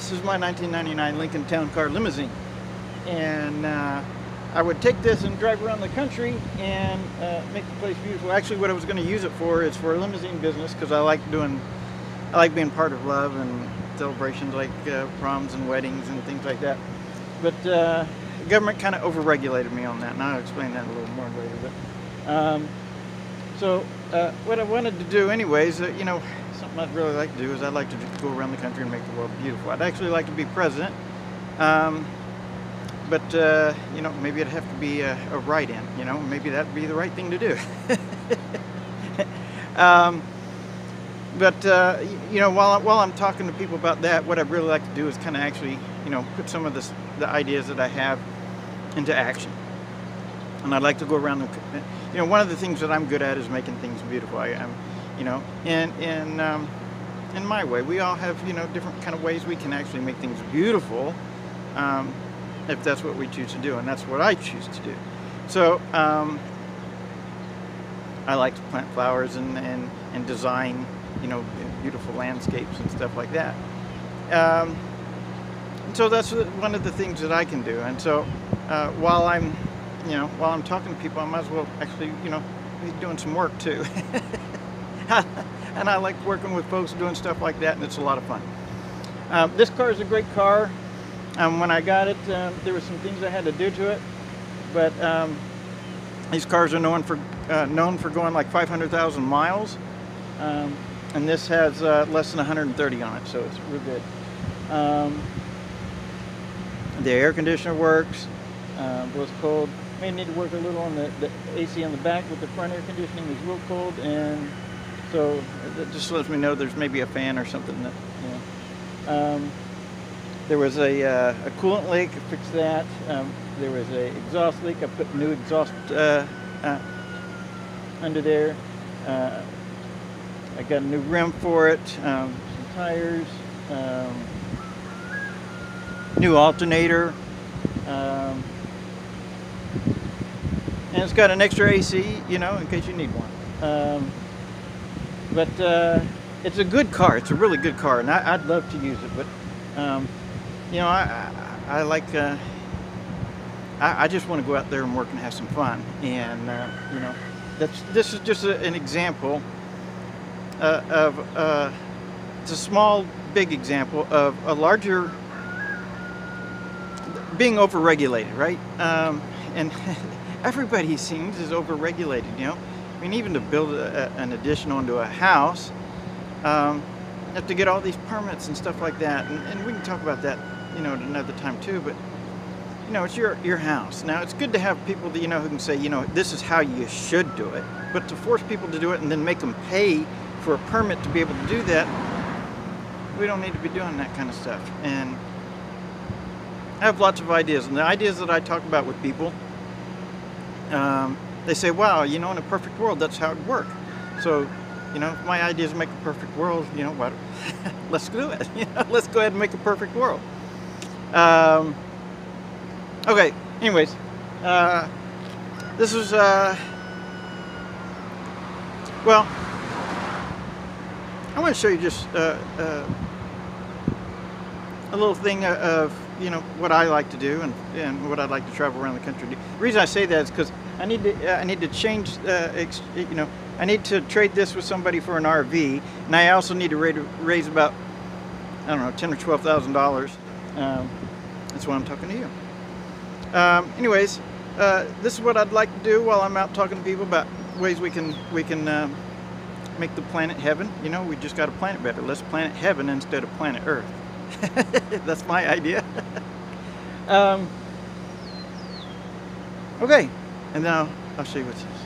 this is my 1999 Lincoln Town Car limousine, and I would take this and drive around the country and make the place beautiful. Actually, what I was going to use it for is for a limousine business, because I like being part of love and celebrations like proms and weddings and things like that. But the government kind of over-regulated me on that, and I'll explain that a little more later. But so what I wanted to do anyways, you know, something I'd really like to do is I'd like to just go around the country and make the world beautiful. I'd actually like to be president, but you know, maybe it'd have to be a write-in, you know, maybe that'd be the right thing to do. But you know, while I'm talking to people about that, what I'd really like to do is kind of actually, you know, put some of the ideas that I have into action. And I'd like to go around you know, one of the things that I'm good at is making things beautiful. I'm, you know, in my way, we all have, you know, different kind of ways we can actually make things beautiful, if that's what we choose to do, and that's what I choose to do. So I like to plant flowers and design, you know, beautiful landscapes and stuff like that. And so that's one of the things that I can do. And so while I'm talking to people, I might as well actually, you know, be doing some work too. And I like working with folks doing stuff like that, and it's a lot of fun. This car is a great car. When I got it, there were some things I had to do to it, but these cars are known for going like 500,000 miles, and this has less than 130 on it, so it's real good. The air conditioner works, blows cold. May need to work a little on the AC on the back, but the front air conditioning is real cold, and so that just lets me know there's maybe a fan or something that, you know. There was a coolant leak. I fixed that. There was an exhaust leak. I put new exhaust under there. I got a new rim for it, some tires, new alternator, and it's got an extra AC, you know, in case you need one. But it's a good car. It's a really good car, and I'd love to use it. But you know, I like. I just want to go out there and work and have some fun, and you know, this is just an example of it's a small, big example of a larger being overregulated, right? And everybody seems is overregulated, you know. I mean, even to build an addition onto a house, you have to get all these permits and stuff like that, and we can talk about that, you know, at another time too. But you know, it's your house. Now, it's good to have people that, you know, who can say, you know, this is how you should do it. But to force people to do it and then make them pay for a permit to be able to do that, we don't need to be doing that kind of stuff. And I have lots of ideas, and the ideas that I talk about with people, they say, wow, you know, in a perfect world, that's how it would work. So, you know, if my idea is to make a perfect world, you know what, let's do it. You know, let's go ahead and make a perfect world. Okay, anyways, this is, well, I want to show you just a little thing of, you know, what I like to do and what I'd like to travel around the country to do. The reason I say that is because I need to change, you know, I need to trade this with somebody for an RV, and I also need to raise about, I don't know, $10,000 or $12,000. That's why I'm talking to you. Anyways, this is what I'd like to do while I'm out talking to people about ways we can make the planet heaven. You know, we just got to plan it better. Let's planet heaven instead of planet Earth. That's my idea. Okay, and now I'll show you what's this.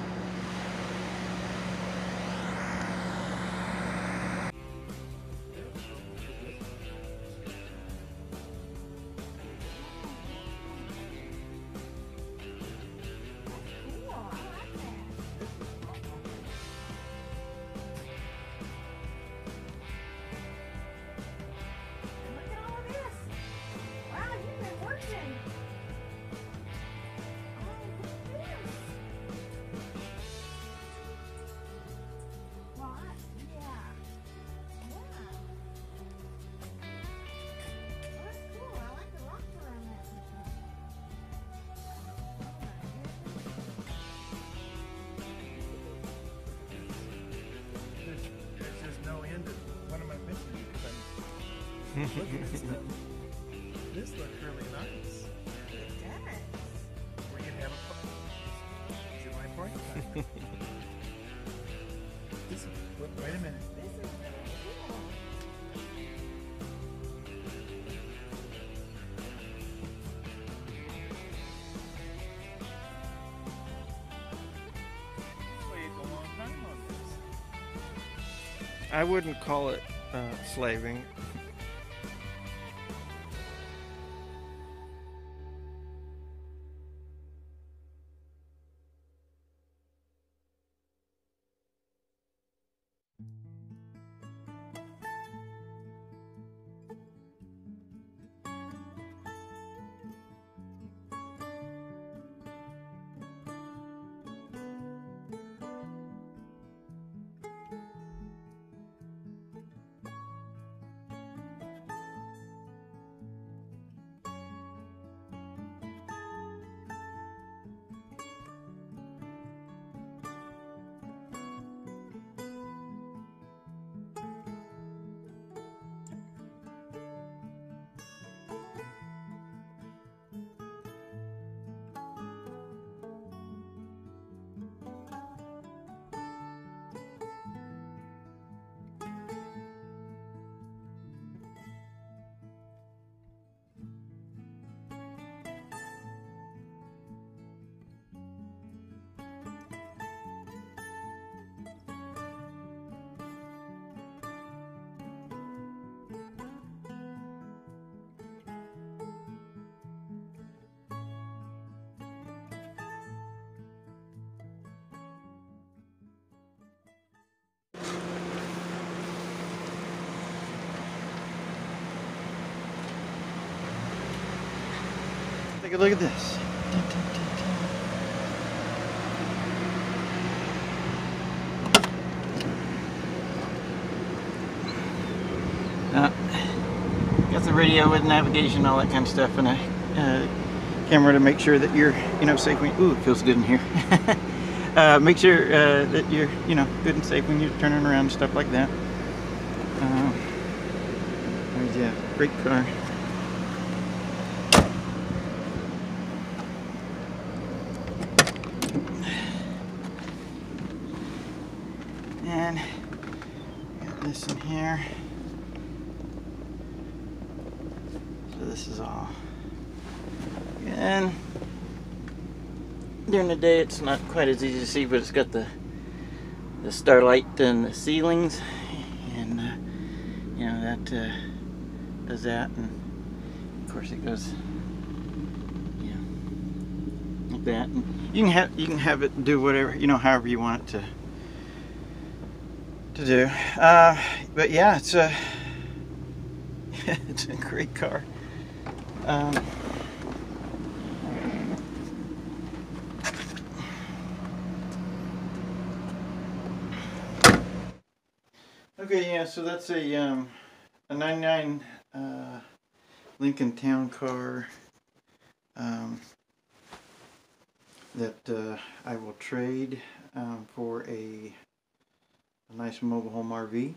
Look at this stuff. This looks really nice. It does. We can have a is it my point? This, wait a minute. This is cool. Wait a long time on this. I wouldn't call it slaving. Take a look at this. Got the radio with navigation, all that kind of stuff, and a camera to make sure that you're, safe when. Ooh, it feels good in here. Make sure that you're, good and safe when you're turning around and stuff like that. Yeah, great car. And got this in here. So this is all. And during the day it's not quite as easy to see, but it's got the starlight and the ceilings, and that does that, and of course it goes like that. And you can have it do whatever, however you want it to do. But yeah, it's a it's a great car. Okay, yeah, so that's a 99 Lincoln Town Car that I will trade for a nice mobile home RV.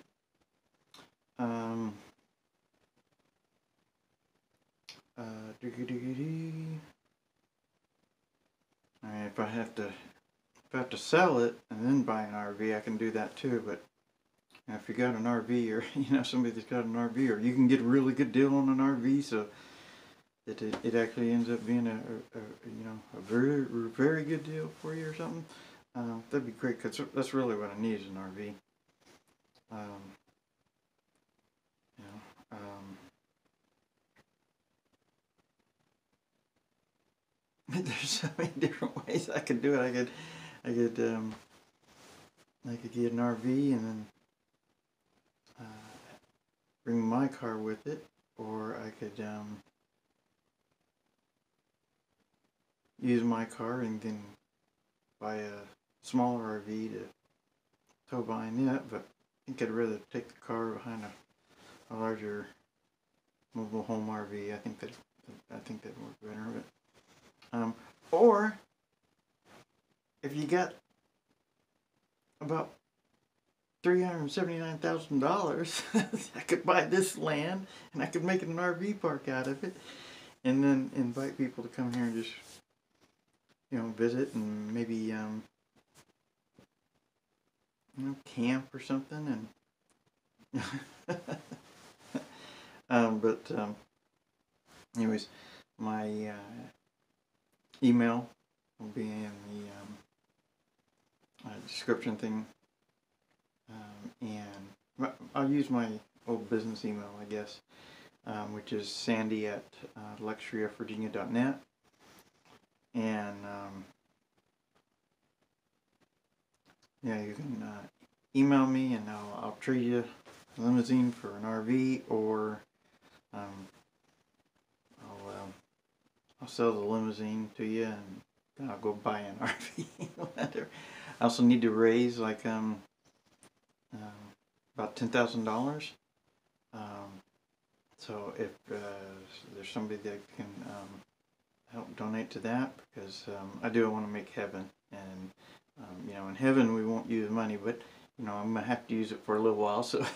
I mean, if I have to sell it and then buy an RV, I can do that too. But if you got an RV, or somebody that's got an RV, or you can get a really good deal on an RV, so that it actually ends up being a very, very good deal for you or something. That'd be great, because that's really what I need is an RV. There's so many different ways I could do it. I could get an RV and then bring my car with it, or I could use my car and then buy a smaller RV to tow behind it. But I think I'd rather take the car behind a larger mobile home RV. I think that'd work better. But or if you got $379,000, I could buy this land and I could make an RV park out of it, and then invite people to come here and just, visit and maybe, camp or something. And anyways, my email will be in the description thing, and I'll use my old business email, I guess, which is sandy@luxuryofvirginia.net, and you can email me, and I'll trade you a limousine for an RV, or I'll sell the limousine to you, and then I'll go buy an RV. Whatever. I also need to raise like about $10,000. So if there's somebody that can help donate to that, because I do want to make heaven, and in heaven we won't use money, but I'm gonna have to use it for a little while. So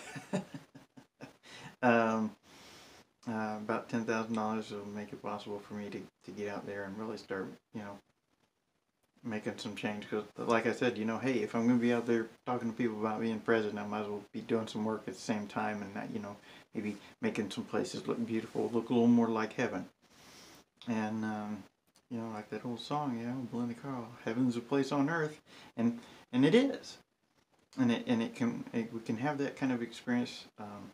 about $10,000 will make it possible for me to get out there and really start making some change. Because like I said, hey, if I'm gonna be out there talking to people about being president, I might as well be doing some work at the same time, and maybe making some places look beautiful, look a little more like heaven. And like that old song, Belinda Carl, "Heaven's a place on earth," and it is, and we can have that kind of experience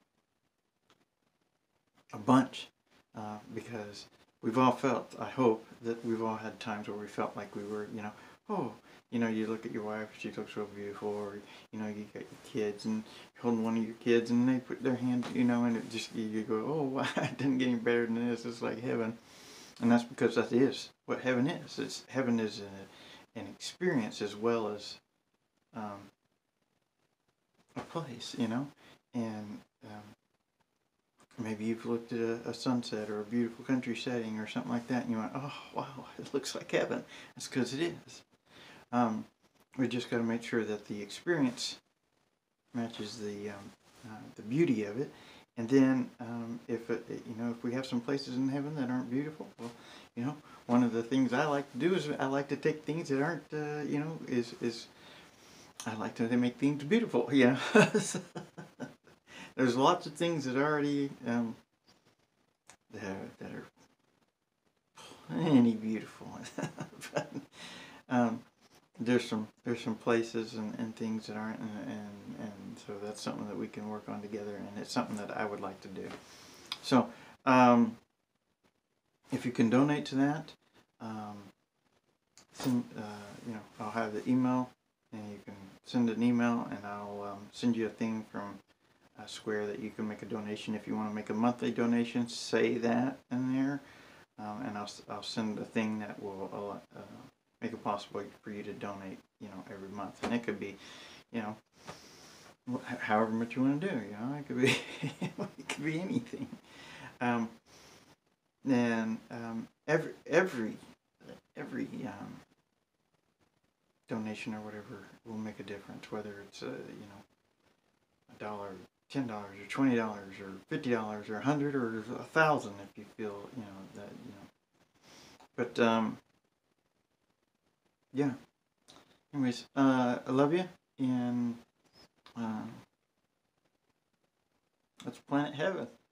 a bunch, because we've all felt, I hope, that we've all had times where we felt like we were, you look at your wife, she looks so beautiful, or, you got your kids, and you're holding one of your kids, and they put their hand, and it just, you go, oh, wow, it doesn't get any better than this, it's like heaven. And that's because that is what heaven is. Heaven is an experience as well as a place, and maybe you've looked at a sunset or a beautiful country setting or something like that, and you went, oh, wow, it looks like heaven. That's because it is. We just got to make sure that the experience matches the beauty of it. And then if we have some places in heaven that aren't beautiful, well, one of the things I like to do is I like to take things that aren't, I like to make things beautiful. There's lots of things that already that are plenty beautiful, but there's some places and things that aren't, and so that's something that we can work on together, and it's something that I would like to do. So if you can donate to that, I'll have the email, and you can send an email, and I'll send you a thing from Square that you can make a donation. If you want to make a monthly donation, say that in there, and I'll send a thing that will make it possible for you to donate, every month. And it could be, however much you want to do, it could be, it could be anything. And every donation or whatever will make a difference, whether it's $1, $10 or $20 or $50 or $100 or $1,000, if you feel that. But yeah. Anyways, I love you, and let's planet heaven.